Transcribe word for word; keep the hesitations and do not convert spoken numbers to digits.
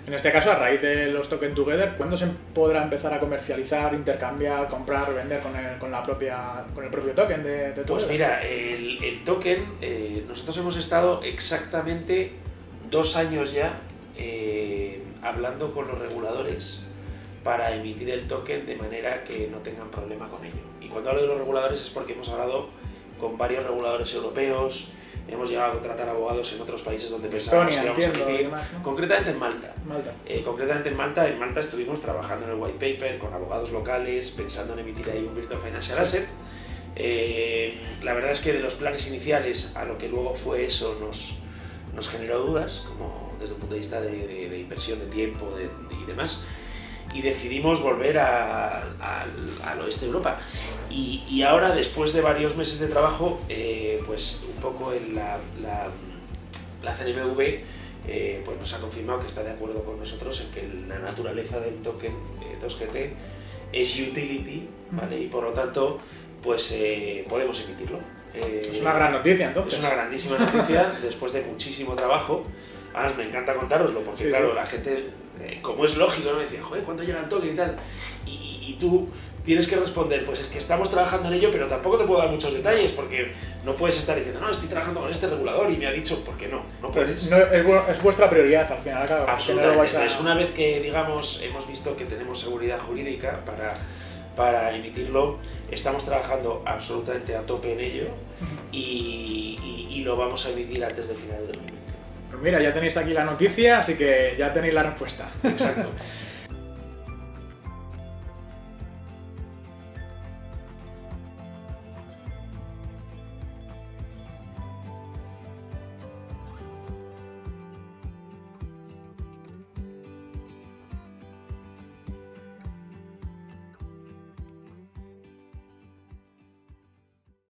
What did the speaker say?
En este caso, a raíz de los Token Together, ¿cuándo se podrá empezar a comercializar, intercambiar, comprar, vender con el, con la propia, con el propio token de, de Together? Pues mira, el, el token, eh, nosotros hemos estado exactamente dos años ya eh, hablando con los reguladores para emitir el token de manera que no tengan problema con ello. Y cuando hablo de los reguladores es porque hemos hablado con varios reguladores europeos, hemos llegado a contratar abogados en otros países donde pensábamos que íbamos a emitir, demás, ¿no? concretamente en Malta. Malta. Eh, concretamente en Malta, en Malta estuvimos trabajando en el white paper con abogados locales, pensando en emitir ahí un Virtual Financial Asset. Eh, la verdad es que de los planes iniciales a lo que luego fue eso nos, nos generó dudas, como desde el punto de vista de, de, de inversión de tiempo de, de, y demás. Y decidimos volver a, a, al oeste de Europa. Y, y ahora, después de varios meses de trabajo, eh, pues un poco en la, la, la C N M V eh, pues nos ha confirmado que está de acuerdo con nosotros en que la naturaleza del token eh, dos G T es utility, ¿vale? Y por lo tanto, pues eh, podemos emitirlo. Eh, es una gran noticia, entonces. Es una grandísima noticia, después de muchísimo trabajo. Además, me encanta contároslo, porque sí, claro, sí. La gente, eh, como es lógico, ¿no? Me decía, joder, ¿cuándo llega el token y tal? Y, y tú tienes que responder, pues es que estamos trabajando en ello, pero tampoco te puedo dar muchos detalles, porque no puedes estar diciendo, no, estoy trabajando con este regulador y me ha dicho, ¿por qué no? No puedes. No, es, es vuestra prioridad al final, claro. Absolutamente. No vais a... Es una vez que, digamos, hemos visto que tenemos seguridad jurídica para, para emitirlo, estamos trabajando absolutamente a tope en ello y, y, y lo vamos a emitir antes del final del dos mil veinte. Pues mira, ya tenéis aquí la noticia, así que ya tenéis la respuesta. Exacto.